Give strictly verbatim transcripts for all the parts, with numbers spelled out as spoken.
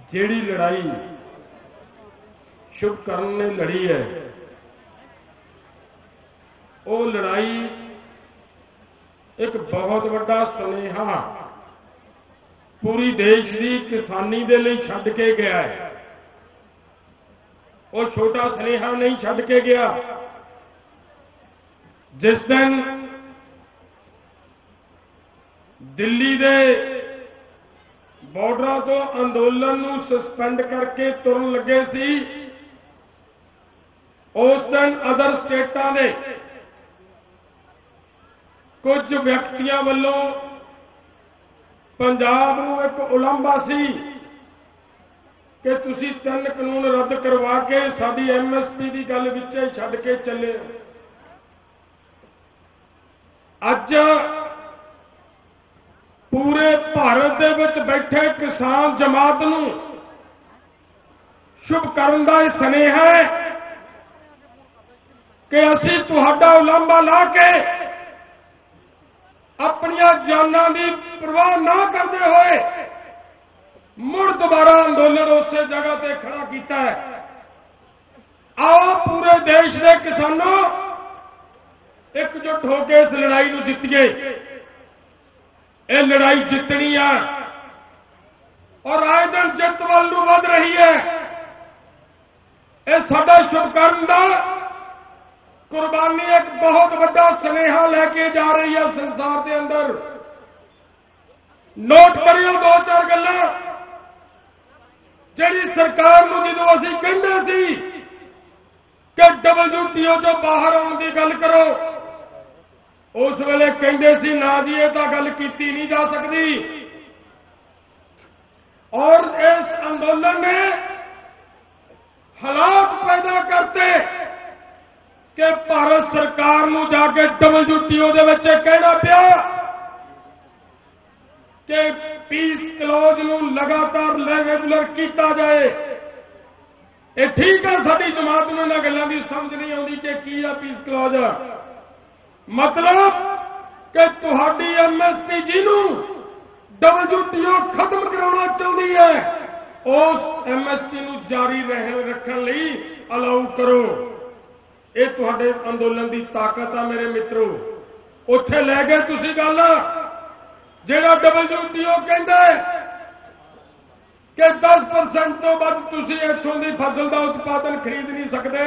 ਜਿਹੜੀ ਲੜਾਈ शुभकरण ने लड़ी है, वो लड़ाई एक बहुत बड़ा सुनेहा पूरी देश की किसानी दे लई छड्ड के गया है। वो छोटा सुनेहा नहीं छड्ड के गया। जिस दिन दिल्ली दे बॉर्डर तो अंदोलन नूं सस्पेंड करके तुरन लगे सी, उस दिन अदर स्टेटां ने कुछ व्यक्तियों वालों पंजाब नूं एक उलंबा सी कि तुसीं तीन कानून रद्द करवा के साडी एम एस पी की गल विच ही छड्ड के चले। अज पूरे भारत दे विच बैठे किसान जमात नूं शुभकरण दा इह सुनेहा है कि असी तुहाडा उलांभा ला के अपनियां जानां दी परवाह ना करते हुए मुड़ दोबारा अंदोलन उस जगह ते खड़ा किया है। आओ पूरे देश के किसानों एकजुट होकर इस लड़ाई नूं जित्तीए। यह लड़ाई जितनी है और आए दिन जित वाल नूं वध रही है। यह साडा शुभकरण दा कुर्बानी एक बहुत बड़ा सुनेहा लेके जा रही है संसार के अंदर। नोट करियो दो चार गल्लां जिहड़ी सरकार नूं जदों असीं कहंदे सी कि डबल्यू टी ओ चों बाहर आउण दी गल करो, उस वेले कहंदे सी ना जी ये तां गल कीती नहीं जा सकती। और इस अंदोलन ने हालात पैदा करते कि भारत सरकार नूं जाके डबल्यू टी ओ दे विच कहना पिया कि पीस क्लॉज नूं लगातार रेगुलर किया जाए। ये ठीक है, साडी जमात नूं इन्हां गल्लां दी समझ नहीं आउंदी कि की है पीस क्लॉज। मतलब कि तुहाडी एम एस पी जी नूं डबल्यू टी ओ खत्म कराउणा चाहुंदी है, उस एम एस पी नूं जारी रखण लई अलाउ करो। ये तुहाडे अंदोलन की ताकत आ मेरे मित्रों। उत्थे लै गए तुसीं गल जिहड़ा डबल्यू टी ओ कहंदा है कि दस परसेंट तो वध तुसीं इत्थों दी फसल का उत्पादन खरीद नहीं सकते।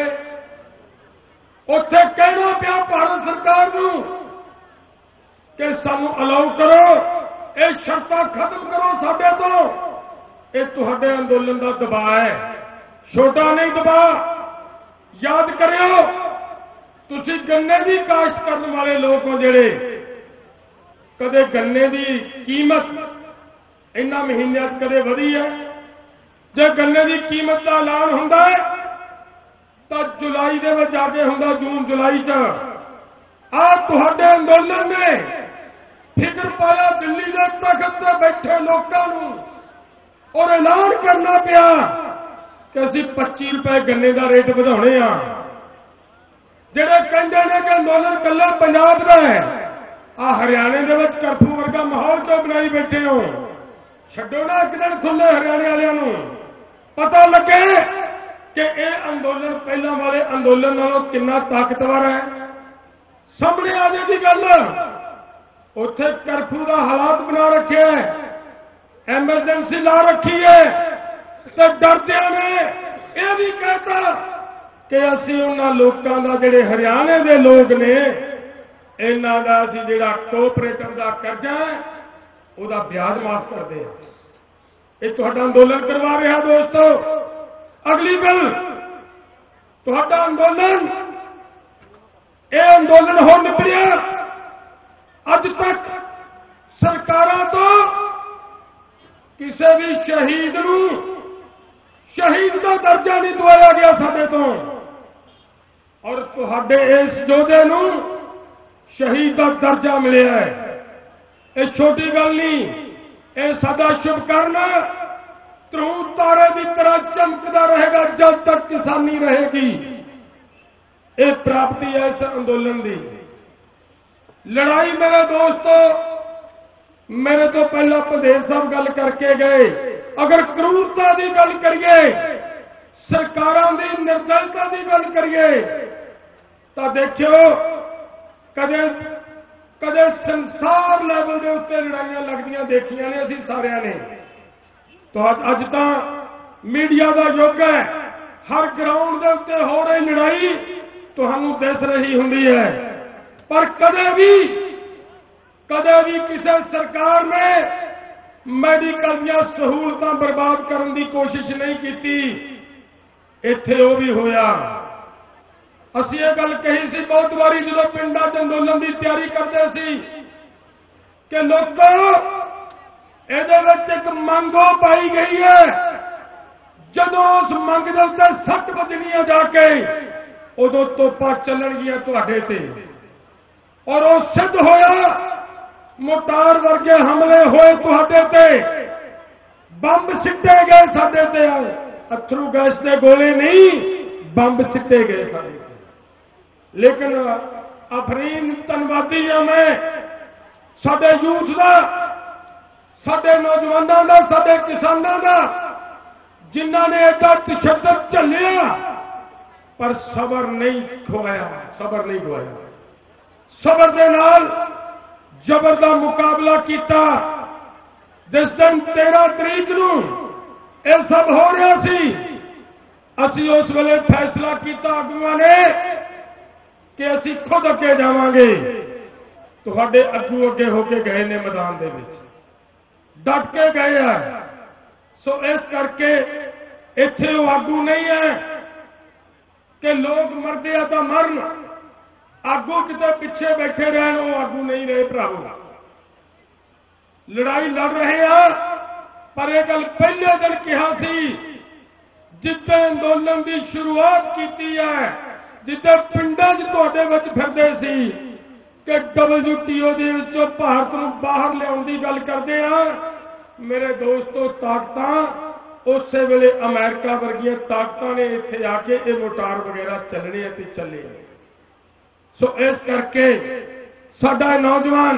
उत्थे कहना पिया भारत सरकार नूं कि सानूं अलाउ करो, ये शर्तां खत्म करो साडे तो। ये तुहाडे अंदोलन का दबाव है, छोटा नहीं दबाव। याद करियो तुसीं गन्ने की काश्त करने वाले लोग हो जिहड़े कदे गन्ने की कीमत इन्हां महीनों कदे वधी है। जे गन्ने की कीमत का ऐलान हुंदा है तो जुलाई दे विच जाके हुंदा जून जुलाई च। आ तुहाडे अंदोलन ने फिक्र पाया दिल्ली के तख्त ते बैठे लोगों नूं और ऐलान करना पिया कि असीं पच्ची रुपए गन्ने का रेट वधाउणे आ। जिहड़े कहंदे ने कि अंदोलन कल्ला पंजाब दा है, आ हरियाणे दे विच कर्फ्यू वर्गा माहौल क्यों बनाई बैठे हो? छड्डो ना एक दिन खुले हरियाणे वालियां नूं पता लगे कि यह अंदोलन पहलां वाले अंदोलन नालों कितना ताकतवर है। सामने आ जाएगी गल। उत्थे कर्फ्यू का हालात बना रखे है, एमरजेंसी ला रखी है, तो डरदियां ने यह भी कहता कि असीं उन्हां लोकां दा जिहड़े हरियाणे दे लोग ने इन्हां दा असीं जिहड़ा कोऑपरेटिव दा कर्जा है उहदा ब्याज माफ कर दे। ये तुहाडा अंदोलन करवा रहा दोस्तों। अगली गल, तुहाडा अंदोलन यह अंदोलन हो निपड़िया अज तक सरकारां तो किसी भी शहीद नूं शहीद का दर्जा नहीं दवाया गया साडे तो, और तुहाडे इस योधे नूं शहीद का दर्जा मिलिया है। ये छोटी गल नहीं, ये साडा शुभकरण ध्रुव तारे की तरह चमकदा रहेगा जब तक किसानी रहेगी। ये प्राप्ति है इस अंदोलन की। लड़ाई मेरे दोस्तों, मेरे तो पहला पधेर साहब गल करके गए अगर क्रूरता की गल करिए, सरकारों की निर्दयता की गल करिए, तो देखियो कदे कदे संसार लैवल के उत्ते लड़ाइयां लगदियां देखियां ने असीं सारियां ने। तो अज अज तां मीडिया का युग है, हर ग्राउंड के उत्ते हो रही लड़ाई तुहानूं दिस रही हुंदी है, पर कदे भी कदे भी किसी सरकार ने मैडिकल ਦੀਆਂ सहूलतां बर्बाद करने की कोशिश नहीं की। इत्थे वो भी होया। असीं ये गल कही सी बहुत बारी जदों पिंडां च अंदोलन की तैयारी करते सी कि लोगों इहदे विच एक मंग पाई गई है, जदों उस मंग दे उत्ते सट वजणीआं जाके उदों तोपां चलणगीआं तुहाडे ते, और वो सिद्ध होया। मोटार वर्गे हमले होए तुहाडे ते, बंब सिੱਟੇ गए साडे ते, अथरू गैस के गोले नहीं बंब सिੱਟੇ गए साडे ते। लेकिन अफरीन धनवादी हां मैं साडे यूथ दा, साडे नौजवानों का, साडे किसानों का, जिन्हां ने एडा तशद्दुद झल्लिया पर सबर नहीं खोया, सबर नहीं खोया। सबर दे नाल जबर का मुकाबला किया। जिस दिन तेरह तरीक नूं यह सब हो रहा सी, असी उस वेले फैसला किया आगुआं ने कि असी खुद अगे जावांगे। तुहाडे अगू अगे होके गए ने मैदान दे विच, डट के गए हैं। सो इस करके इत्थे वो आगू नहीं है कि लोग मरदे आ तां मरन, आगू किते पिछे बैठे रहन, वो आगू नहीं रहे भरावो। लड़ाई लड़ रहे हैं, पर यह गल पहले दिन कहा सी जिद्दे अंदोलन की शुरुआत की है, जिद्दे पिंडां च तुहाडे विच फिरदे सी कि डबल्यू टी ओ दे विचों भारत नूं बाहर लियाउण दी गल करदे आ। मेरे दोस्तों, ताकतां उस वेले अमेरिका वर्गियां ताकतां ने इत्थे आके ये मोटार वगैरह चलने ते चले। सो इस करके साडा नौजवान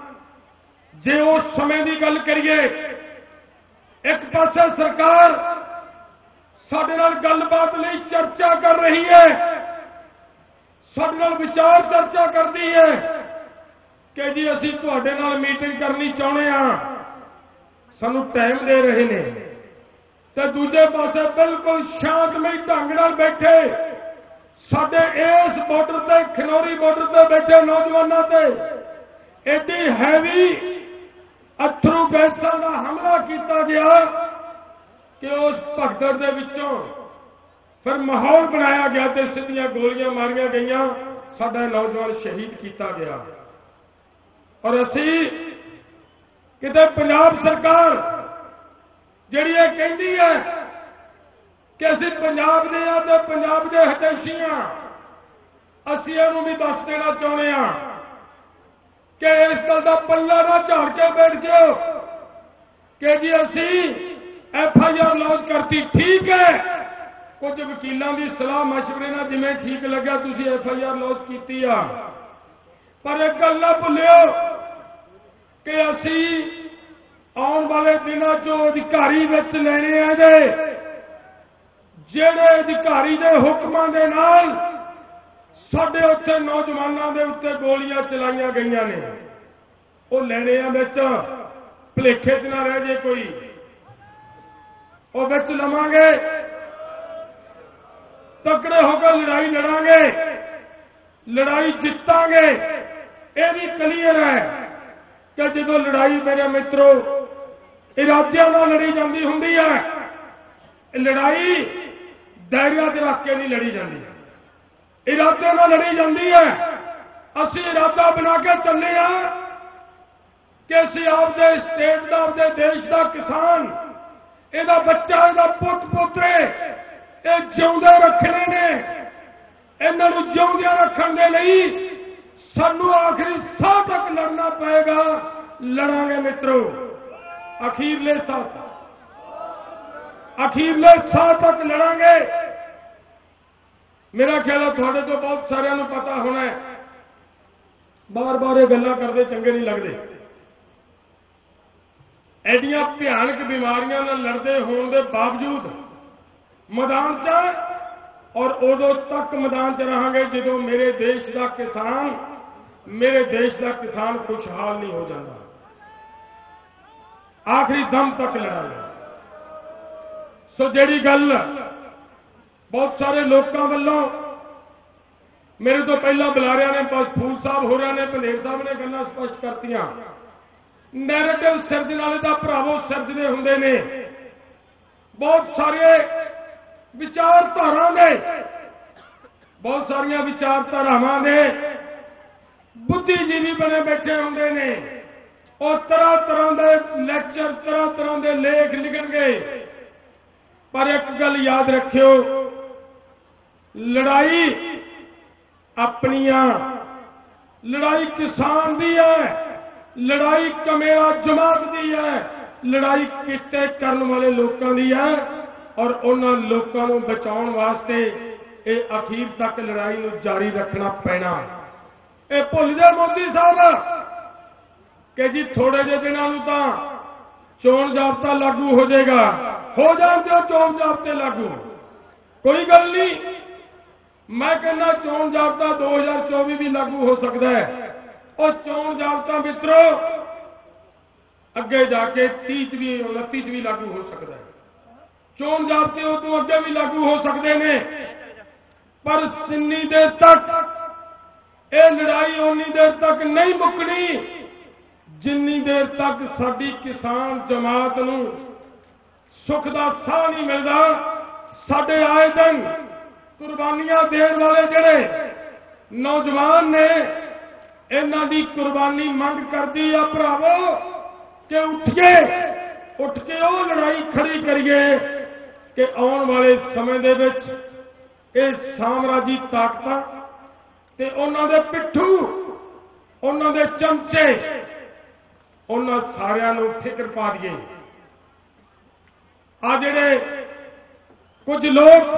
जे उस समय की गल करिए, एक पासे सरकार साडे नाल गलबात लई चर्चा कर रही है, साडे नाल विचार चर्चा करती है कि जी असीं तुहाडे नाल मीटिंग करनी चाहुंदे हां, सानूं टाइम दे रहे ने। ते दूजे पासे बिल्कुल शांतमई ढंग नाल बैठे साडे इस बॉर्डर ते, खनौरी बॉर्डर ते बैठे नौजवानों ते एडी हैवी अथरू गैसां का हमला किया गया कि उस भगदड़ दे विचों फिर माहौल बनाया गया ते सीधियां गोलियां मारियां गईयां, साडा नौजवान शहीद किया गया। और असी किते पंजाब सरकार जिहड़ी ये कहती है कि असी पंजाब दे आ ते पंजाब दे हितैषी हां, असी इहनूं भी दस देना चाहुंदे हां कि इस गल का पल्ला ना झाड़ के बैठ जाओ कि जी असी एफ आई आर लॉन्च करती। ठीक है, कुछ वकीलों की सलाह मशवरे नाल जिवें ठीक लग्या तुसीं एफ आई आर लॉन्च कीती आ, पर एक गल ना भुल्लिओ कि असी आने वाले दिनों चो अधिकारी विच लैणे आ जे ਜਿਹੜੇ अधिकारी के हुक्मां दे नाल साडे उत्थे नौजवानों के उत्ते गोलियां चलाईयां गईयां ने, वो लैणिਆਂ विच भुलेखे च ना रह जे कोई, वो विच लवांगे, तकड़े होकर लड़ाई लड़ांगे, लड़ाई जितांगे। ये भी क्लीयर है कि जो लड़ाई मेरे मित्रों इरादियां नाल लड़ी जाती हुंदी है, लड़ाई दायरा च रख के नहीं लड़ी जाती, इरादे नाल लड़ी जाती है। असी इरादा बना के चले हैं कि असी आपदे स्टेट का, आपदे देश का किसान, ਇਹਦਾ ਬੱਚਾ, ਇਹਦਾ ਪੁੱਤ ਪੁੱਤਰੇ ਇਹ ਜਿਉਂਦੇ ਰੱਖਣੇ ਨੇ। ਇਹਨਾਂ ਨੂੰ ਜਿਉਂਦਿਆਂ ਰੱਖਣ ਦੇ ਲਈ ਸਾਨੂੰ ਆਖਰੀ ਸਾਹ ਤੱਕ ਲੜਨਾ ਪਏਗਾ। ਲੜਾਂਗੇ ਮਿੱਤਰੋ, ਅਖੀਰਲੇ ਸਾਹ ਅਖੀਰਲੇ ਸਾਹ ਤੱਕ ਲੜਾਂਗੇ। मेरा ख्याल है थोड़े तो बहुत सारे पता होना है, बार बार ये गल्लां करते चंगे नहीं लगते। ਐਡੀਆਂ ਭਿਆਨਕ ਬਿਮਾਰੀਆਂ ਨਾਲ ਲੜਦੇ ਹੋਣ ਦੇ ਬਾਵਜੂਦ ਮੈਦਾਨ 'ਚ ਹੈ ਔਰ ਉਦੋਂ ਤੱਕ ਮੈਦਾਨ 'ਚ ਰਹਾਂਗੇ ਜਦੋਂ ਮੇਰੇ ਦੇਸ਼ ਦਾ ਕਿਸਾਨ ਮੇਰੇ ਦੇਸ਼ ਦਾ ਕਿਸਾਨ ਖੁਸ਼ਹਾਲ ਨਹੀਂ ਹੋ ਜਾਂਦਾ। ਆਖਰੀ ਦਮ ਤੱਕ ਲੜਾਂਗੇ। ਸੋ ਜਿਹੜੀ ਗੱਲ ਬਹੁਤ ਸਾਰੇ ਲੋਕਾਂ ਵੱਲੋਂ ਮੇਰੇ ਤੋਂ ਪਹਿਲਾਂ ਬੁਲਾਰਿਆਂ ਨੇ ਬਸ ਫੂਲ ਸਾਹਿਬ ਹੋ ਰਹੇ ਨੇ ਪੰਧੇਰ ਸਾਹਿਬ ਨੇ ਗੱਲਾਂ ਸਪਸ਼ਟ ਕਰਤੀਆਂ। ਨੈਰੇਟਿਵ ਸਿਰਜਣ ਵਾਲੇ ਦਾ ਭਰਾਵੋ ਸਿਰਜਦੇ ਹੁੰਦੇ ਨੇ। ਬਹੁਤ ਸਾਰੇ ਵਿਚਾਰਧਾਰਾ ਦੇ ਬਹੁਤ ਸਾਰੀਆਂ ਵਿਚਾਰਧਾਰਾਵਾਂ ਦੇ ਬੁੱਧੀਜੀਵੀ ਬਣੇ ਬੈਠੇ ਹੁੰਦੇ ਨੇ। ਉਹ ਤਰ੍ਹਾਂ ਤਰ੍ਹਾਂ ਦੇ ਲੈਕਚਰ ਤਰ੍ਹਾਂ ਤਰ੍ਹਾਂ ਦੇ ਲੇਖ ਲਿਖਣਗੇ। ਪਰ ਇੱਕ ਗੱਲ ਯਾਦ ਰੱਖਿਓ, ਲੜਾਈ ਆਪਣੀਆਂ ਲੜਾਈ ਕਿਸਾਨ ਦੀ ਹੈ, ਲੜਾਈ ਕਮੇਰਾ ਜਮਾਤ ਦੀ ਹੈ, ਲੜਾਈ ਕਿੱਤੇ ਕਰਨ ਵਾਲੇ ਲੋਕਾਂ ਦੀ ਹੈ ਔਰ ਉਹਨਾਂ ਲੋਕਾਂ ਨੂੰ ਬਚਾਉਣ ਵਾਸਤੇ ਇਹ ਅਖੀਰ ਤੱਕ ਲੜਾਈ ਨੂੰ ਜਾਰੀ ਰੱਖਣਾ ਪੈਣਾ। ਇਹ ਭੁੱਲ ਜਾ ਮੋਦੀ ਸਾਹਿਬ ਕਿ ਜੀ ਥੋੜੇ ਜਿਹੇ ਦਿਨਾਂ ਨੂੰ ਤਾਂ ਚੋਣ ਜ਼ਾਬਤਾ ਲਾਗੂ ਹੋ ਜਾਏਗਾ। ਹੋ ਜਾਣ ਦਿਓ ਚੋਣ ਜ਼ਾਬਤੇ ਲਾਗੂ, ਕੋਈ ਗੱਲ ਨਹੀਂ। ਮੈਂ ਕਹਿੰਦਾ ਚੋਣ ਜ਼ਾਬਤਾ ਦੋ ਹਜ਼ਾਰ ਚੌਵੀ ਵੀ ਲਾਗੂ ਹੋ ਸਕਦਾ ਹੈ। ਉਹ ਚੋਣ ਜ਼ਾਬਤਾ ਮਿੱਤਰੋ ਅੱਗੇ ਜਾ ਕੇ ਤੀਹ 'ਚ ਵੀ ਉਨੱਤੀ 'ਚ ਵੀ ਲਾਗੂ ਹੋ ਸਕਦਾ ਹੈ। ਚੋਣ ਜ਼ਾਬਤੇ ਉਦੋਂ ਅੱਗੇ ਵੀ ਲਾਗੂ ਹੋ ਸਕਦੇ ਨੇ। ਪਰ ਜਿੰਨੀ ਦੇਰ ਤੱਕ ਇਹ ਲੜਾਈ ਓਨੀ ਦੇਰ ਤੱਕ ਨਹੀਂ ਮੁੱਕਣੀ ਜਿੰਨੀ ਦੇਰ ਤੱਕ ਸਾਡੀ ਕਿਸਾਨ ਜਮਾਤ ਨੂੰ ਸੁੱਖ ਦਾ ਸਾਹ ਨਹੀਂ ਮਿਲਦਾ। ਸਾਡੇ ਆਏ ਦਿਨ ਕੁਰਬਾਨੀਆਂ ਦੇਣ ਵਾਲੇ ਜਿਹੜੇ ਨੌਜਵਾਨ ਨੇ ਇਹਨਾਂ ਦੀ ਕੁਰਬਾਨੀ ਮੰਗ ਕਰਦੀ ਆ ਭਰਾਵੋ ਕਿ ਉੱਠੀਏ, ਉੱਠ ਕੇ ਉਹ ਲੜਾਈ ਖੜੀ ਕਰੀਏ ਕਿ ਆਉਣ ਵਾਲੇ ਸਮੇਂ ਦੇ ਵਿੱਚ ਇਹ ਸਾਮਰਾਜੀ ਤਾਕਤਾਂ ਤੇ ਉਹਨਾਂ ਦੇ ਪਿੱਠੂ ਉਹਨਾਂ ਦੇ ਚਮਚੇ ਉਹਨਾਂ ਸਾਰਿਆਂ ਨੂੰ ਫਿਕਰ ਪਾ ਦਈਏ। ਆ ਜਿਹੜੇ ਕੁਝ ਲੋਕ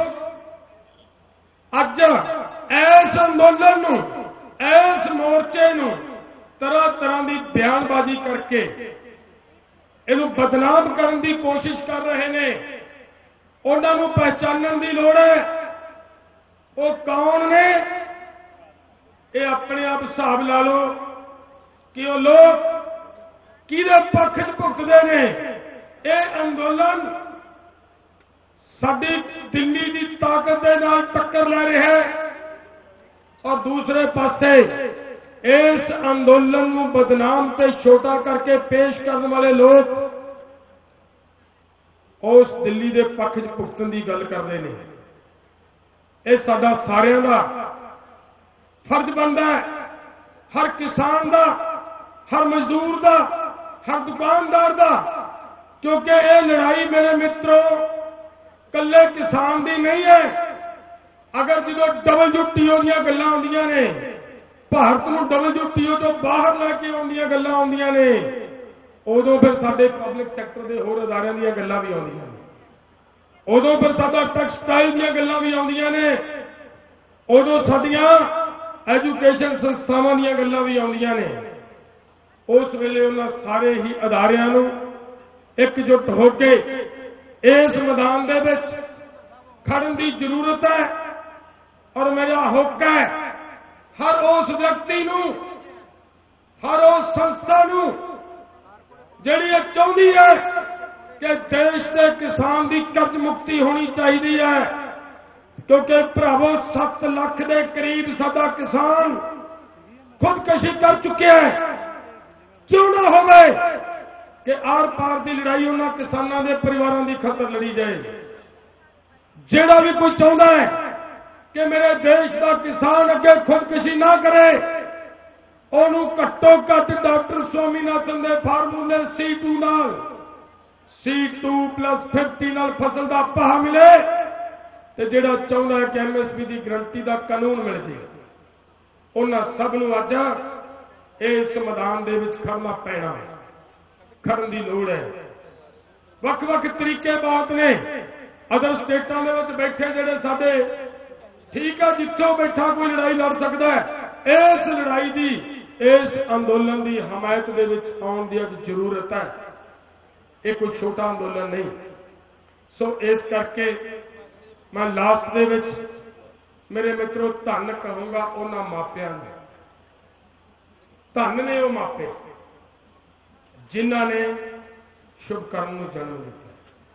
ਅੱਜ ਇਸ ਅੰਦੋਲਨ ਨੂੰ ਇਸ ਮੋਰਚੇ ਨੂੰ ਤਰ੍ਹਾਂ ਤਰ੍ਹਾਂ ਦੀ ਬਿਆਨਬਾਜ਼ੀ ਕਰਕੇ ਇਹਨੂੰ ਬਦਨਾਮ ਕਰਨ ਦੀ ਕੋਸ਼ਿਸ਼ ਕਰ ਰਹੇ ਨੇ, ਉਹਨਾਂ ਨੂੰ ਪਹਿਚਾਨਣ ਦੀ ਲੋੜ ਹੈ। ਉਹ ਕੌਣ ਨੇ? ਇਹ ਆਪਣੇ ਆਪ ਹਿਸਾਬ ਲਾ ਲਓ ਕਿ ਉਹ ਲੋਕ ਕਿਹਦੇ ਪੱਖ 'ਚ ਭੁਗਤਦੇ ਨੇ। ਇਹ ਅੰਦੋਲਨ ਸਾਡੀ ਦਿੱਲੀ ਦੀ ਤਾਕਤ ਦੇ ਨਾਲ ਟੱਕਰ ਲੈ ਰਿਹਾ ਹੈ ਔਰ ਦੂਸਰੇ ਪਾਸੇ ਇਸ ਅੰਦੋਲਨ ਨੂੰ ਬਦਨਾਮ ਤੇ ਛੋਟਾ ਕਰਕੇ ਪੇਸ਼ ਕਰਨ ਵਾਲੇ ਲੋਕ ਉਸ ਦਿੱਲੀ ਦੇ ਪੱਖ 'ਚ ਭੁਗਤਣ ਦੀ ਗੱਲ ਕਰਦੇ ਨੇ। ਇਹ ਸਾਡਾ ਸਾਰਿਆਂ ਦਾ ਫਰਜ਼ ਬਣਦਾ ਹੈ, ਹਰ ਕਿਸਾਨ ਦਾ, ਹਰ ਮਜ਼ਦੂਰ ਦਾ, ਹਰ ਦੁਕਾਨਦਾਰ ਦਾ, ਕਿਉਂਕਿ ਇਹ ਲੜਾਈ ਮੇਰੇ ਮਿੱਤਰੋ ਕੱਲੇ ਕਿਸਾਨ ਦੀ ਨਹੀਂ ਹੈ। ਅਗਰ ਜਦੋਂ ਡਬਲਯੂਟੀਓ ਦੀਆਂ ਗੱਲਾਂ ਆਉਂਦੀਆਂ ਨੇ, ਭਾਰਤ ਨੂੰ ਡਬਲਯੂਟੀਓ ਤੋਂ ਬਾਹਰ ਲੈ ਕੇ ਆਉਂਦੀਆਂ ਗੱਲਾਂ ਆਉਂਦੀਆਂ ਨੇ, ਉਦੋਂ ਫਿਰ ਸਾਡੇ ਪਬਲਿਕ ਸੈਕਟਰ ਦੇ ਹੋਰ ਅਦਾਰਿਆਂ ਦੀਆਂ ਗੱਲਾਂ ਵੀ ਆਉਂਦੀਆਂ ਨੇ, ਉਦੋਂ ਫਿਰ ਸਾਡਾ ਟੈਕਸਟਾਈਲ ਦੀਆਂ ਗੱਲਾਂ ਵੀ ਆਉਂਦੀਆਂ ਨੇ, ਉਦੋਂ ਸਾਡੀਆਂ ਐਜੂਕੇਸ਼ਨ ਸੰਸਥਾਵਾਂ ਦੀਆਂ ਗੱਲਾਂ ਵੀ ਆਉਂਦੀਆਂ ਨੇ। ਉਸ ਵੇਲੇ ਉਹਨਾਂ ਸਾਰੇ ਹੀ ਅਦਾਰਿਆਂ ਨੂੰ ਇਕਜੁੱਟ ਹੋ ਕੇ ਇਸ ਮੈਦਾਨ ਦੇ ਵਿੱਚ ਖੜਨ ਦੀ ਜ਼ਰੂਰਤ ਹੈ ਔਰ ਮੇਰਾ ਹੁੱਕ ਹੈ ਹਰ ਉਸ ਵਿਅਕਤੀ ਨੂੰ, ਹਰ ਉਸ ਸੰਸਥਾ ਨੂੰ ਜਿਹੜੀ ਇਹ ਚਾਹੁੰਦੀ ਹੈ ਕਿ ਦੇਸ਼ ਦੇ ਕਿਸਾਨ ਦੀ ਕਰਜ਼ ਮੁਕਤੀ ਹੋਣੀ ਚਾਹੀਦੀ ਹੈ, ਕਿਉਂਕਿ ਭਰਾਵੋ ਸੱਤ ਲੱਖ ਦੇ ਕਰੀਬ ਸਾਡਾ ਕਿਸਾਨ ਖੁਦਕੁਸ਼ੀ ਕਰ ਚੁੱਕਿਆ ਹੈ। ਕਿਉਂ ਨਾ ਹੋਵੇ ਕਿ ਆਰ ਪਾਰ ਦੀ ਲੜਾਈ ਉਹਨਾਂ ਕਿਸਾਨਾਂ ਦੇ ਪਰਿਵਾਰਾਂ ਦੀ ਖਾਤਰ ਲੜੀ ਜਾਏ। ਜਿਹੜਾ ਵੀ ਕੋਈ ਚਾਹੁੰਦਾ ਹੈ ਕਿ ਮੇਰੇ ਦੇਸ਼ ਦਾ ਕਿਸਾਨ ਅੱਗੇ ਖੁਦਕੁਸ਼ੀ ਨਾ ਕਰੇ, ਉਹਨੂੰ ਘੱਟੋ ਘੱਟ ਡਾਕਟਰ ਸਵਾਮੀਨਾਥਨ ਦੇ ਫਾਰਮੂਲੇ ਸੀ ਟੂ ਨਾਲ ਸੀ ਟੂ ਪਲੱਸ ਪਚਾਸ ਨਾਲ ਫਸਲ ਦਾ ਭਾਅ ਮਿਲੇ ਤੇ ਜਿਹੜਾ ਚਾਹੁੰਦਾ ਹੈ ਕਿ ਐਮਐਸਪੀ ਦੀ ਗਰੰਟੀ ਦਾ ਕਾਨੂੰਨ ਮਿਲ ਜੇ, ਉਹਨਾਂ ਸਭ ਨੂੰ ਅੱਜ ਇਸ ਮੈਦਾਨ ਦੇ ਵਿੱਚ ਖੜਨਾ ਪੈਣਾ, ਖੜਨ ਦੀ ਲੋੜ ਹੈ। ਵੱਖ ਵੱਖ ਤਰੀਕੇ ਬਹੁਤ ਨੇ। ਅਦਰ ਸਟੇਟਾਂ ਦੇ ਵਿੱਚ ਬੈਠੇ ਜਿਹੜੇ ਸਾਡੇ, ਠੀਕ ਹੈ, ਜਿੱਥੋਂ ਬੈਠਾ ਕੋਈ ਲੜਾਈ ਲੜ ਸਕਦਾ ਹੈ। ਇਸ ਲੜਾਈ ਦੀ, ਇਸ ਅੰਦੋਲਨ ਦੀ ਹਮਾਇਤ ਦੇ ਵਿੱਚ ਆਉਣ ਦੀ ਅੱਜ ਜ਼ਰੂਰਤ ਹੈ। ये कोई छोटा अंदोलन नहीं। सो इस करके मैं लास्ट दे विच मेरे मित्रों धन कहूँगा उन्हां मापियां ने। धन ने वो मापे जिन्हां ने शुभकर्म नूं जन्म दिता।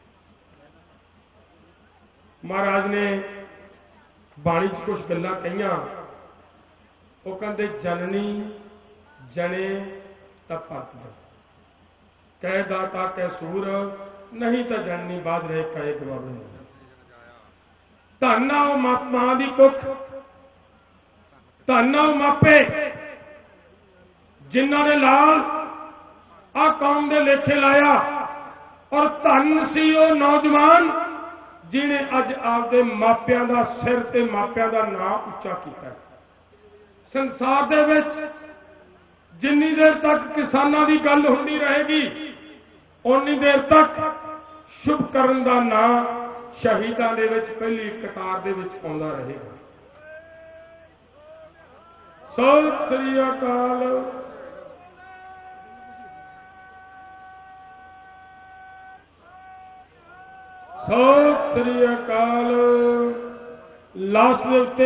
महाराज ने बाणी च कुछ गल्लां कहियां। वो कहते जननी जने तां भरत जन, कह दाता कह सूर, नहीं तो जननी बाद रहे कहे गवावे। धन आ मां की कुख, धन आ मापे जिन्हां ने लाल आ कौम दे लेखे लाया। और धन सी वो नौजवान जिन्हें अज आपदे मापियां दा सिर ते मापियां दा नाम उच्चा किया। संसार दे विच जिन्नी देर तक किसानां दी गल हुंदी रहेगी उन्नी देर तक शुभ करन दा नाम शहीदां दे विच पहली कतार दे विच आउंदा रहेगा। सत श्री अकाल। सत श्री अकाल। लास्ट दे उत्ते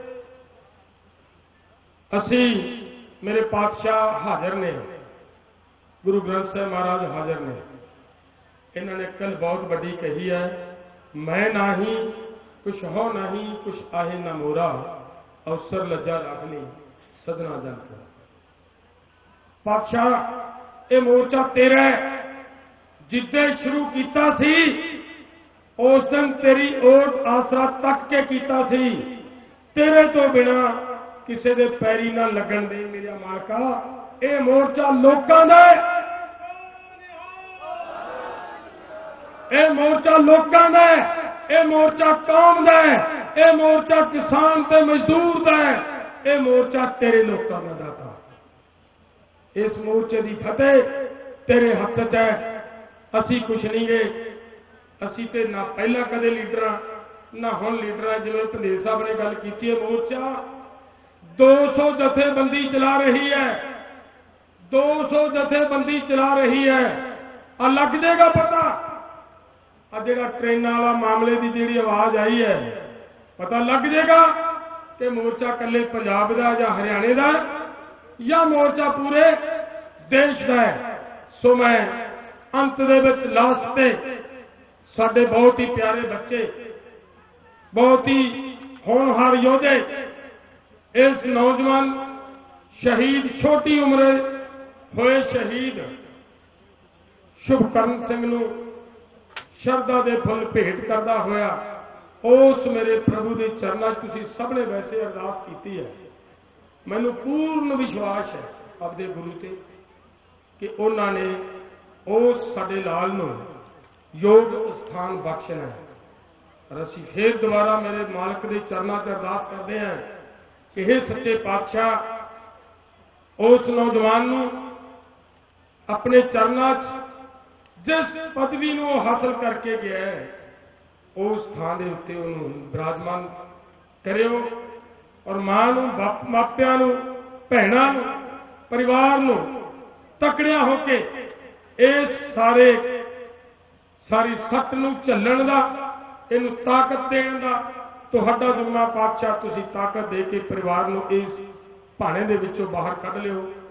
असी मेरे पातशाह हाजिर ने, गुरु ग्रंथ साहिब महाराज हाजिर ने। इन्होंने कल बहुत बड़ी कही है, मैं नाही कुछ हो नहीं कुछ आहे न मोरा, अवसर लज्जा राखनी सदना जन को। पातशाह ये मोर्चा तेरा है, जिद्दे शुरू किया सी उस दिन तेरी ओट आसरा तक के किया सी। तेरे तो बिना किसी दे पैरी ना लगन दे मेरा मालका। ये मोर्चा लोकां दा है, ये मोर्चा लोकां दा है, ये मोर्चा कौम दा है, ये मोर्चा किसान ते मजदूर दा है, ये मोर्चा तेरे लोकां दा दाता। इस मोर्चे की फतेह तेरे हथ च है। असी कुछ नहीं गए, असी ते ना पहला कदे लीडर ना हुण लीडर। जिवें पंधेर साहब ने गल की है, मोर्चा दो सौ जथेबंदी चला रही है, दो सौ जथेबंदी चला रही है। आ लग जाएगा पता, आ जिहड़ा ट्रेन वाला मामले की जिहड़ी आवाज आई है, पता लग जाएगा कि मोर्चा कल्ले पंजाब का या हरियाणे का या मोर्चा पूरे देश का है। सो मैं अंत दे विच लास्ट ते साडे बहुत ही प्यारे बच्चे, बहुत ही होनहार योधे, इस नौजवान शहीद छोटी उम्र होए शहीद शुभकरण सिंह नूं शरदा दे फुल भेंट करदा होया उस मेरे प्रभु के चरणों तुसीं सबने वैसे अरदास की है। मैनूं पूर्ण विश्वास है अपने गुरु ते कि उन्होंने उस साडे लाल नूं योग स्थान बख्शना है। और असीं फिर दोबारा मेरे मालक के चरणों से अरदास करते हैं कि हे सच्चे पातशाह उस नौजवान नूं अपने चरणों जिस पदवी नूं हासिल करके गया है उस स्थान के उत्ते उन्होंने विराजमान करियो। और मां नूं मापियां नूं भैणां नूं परिवार नूं तकड़िया होके इस सारे सारी सट नूं झल्लण दा इनू ताकत देण दा तुहाडा जुम्मा पातशाह तुसीं ताकत दे के परिवार नूं इस भाणे दे विचों बाहर कढ लिओ।